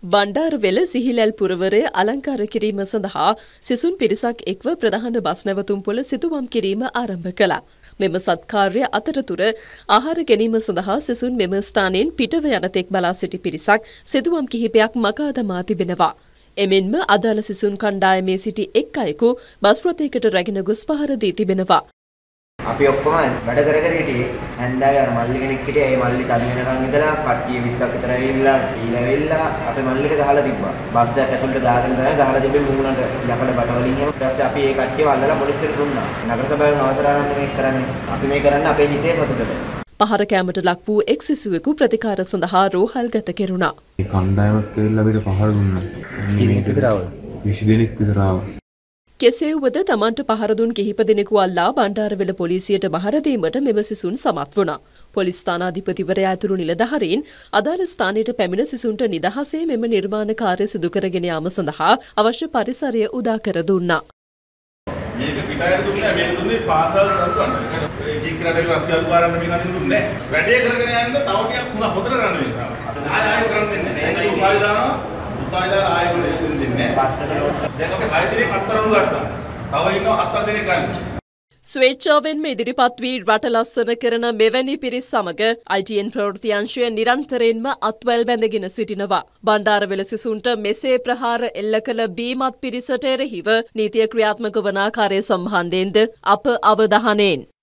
බණ්ඩාරවෙල සිහිලැල් පුරවරය අලංකාර කිරීම සඳහා සිසුන් පිරිසක් එක්ව ප්‍රධාන බස් නැවතුම්පොළ සිතුවම් කිරීම ආරම්භ කළා. මෙම සත්කාර්ය අතරතුර ආහාර ගැනීම සඳහා සිසුන් මෙම ස්ථානයෙන් පිටව යන තෙක් බලා සිටි පිරිසක් සිතුවම් කිහිපයක් මකා දමා තිබෙනවා. එමෙන්ම අදාළ සිසුන් කණ්ඩායමේ සිටි එක් අයෙකු බස් රථයකට රැගෙන ගොස් පහර දී තිබෙනවා. අපි ඔක්කොම වැඩ කර කර හිටියේ හැන්දෑවේ අර මල්ලි කෙනෙක් හිටියේ ඒ මල්ලි තනි වෙනකන් ඉඳලා කට්ටිය 20ක් විතර ඇවිල්ලා ඊළ වෙල්ලා අපේ මල්ලිට ගහලා තිබ්බා. බස් එකක් ඇතුළට දාගෙන තමයි ගහලා තිබ්බේ මුහුණට යකඩ බට වලින් එහෙම. ඊට පස්සේ අපි ඒ කට්ටියව අල්ලලා පොලිසියට දුන්නා. නගර සභාවෙන් අවසර අරන් මේක කරන්නේ. අපි මේ කරන්නේ අපේ හිතේ සතුටට. පහර කැමට ලක් වූ එක් සිසුවෙකු ප්‍රතිකාර සඳහා රෝහල් ගත කෙරුණා. මේ කණ්ඩායමක් කියලා අපිට පහර දුන්නා. මේක විතරව 20 දෙනෙක් විතර ආවා. කෙසේ වුවද තමන්ට පහර දුන් කිහිප දෙනෙකු අල්ලා බණ්ඩාරවෙල පොලිසියට බහර දීමට මෙම සිසුන් සමත් වුණා. පොලිස් ස්ථානාධිපතිවරයා ඇතුළු නිලධාරීන් අදාළ ස්ථානයට පැමිණ සිසුන්ට නිදහසේ මෙම නිර්මාණ කාර්ය සිදු කරගෙන යාම සඳහා අවශ්‍ය පරිසරය උදා කර දුන්නා. මේක පිටායට දුන්නේ මේක දුන්නේ පාසල් දරුවන්ට. ඒක රටේ රස්තියාදුකාරන්ට මේක අදින්න දුන්නේ නැහැ. වැඩේ කරගෙන යන්න තව ටිකක් හොඳට කරන්න වෙනවා. ආයෙ කරන්න දෙන්නේ නැහැ. ඒක උසාවි දානවා. උසාවි දාලා ආයෙ කරන්න දෙන්නේ නැහැ. දැන් අපි 6 දිනක් හතරම ගත්තා. තව ඉන්නවා 4 දිනක් ගන්න. ස්වේච්ඡාවෙන්ම ඉදිරිපත් වී රට ලස්සන කරන මෙවැනි පිරිස් සමග ITN ප්‍රවෘත්ති අංශය නිරන්තරයෙන්ම අත්වැල් බැඳගෙන සිටිනවා. බණ්ඩාරවෙල සිසුන්ට මෙසේ ප්‍රහාර එල්ල කළ බීමත් පිරිසට එරෙහිව නීතිය ක්‍රියාත්මක වන ආකාරය සම්බන්ධයෙන්ද අප අවධානයෙන්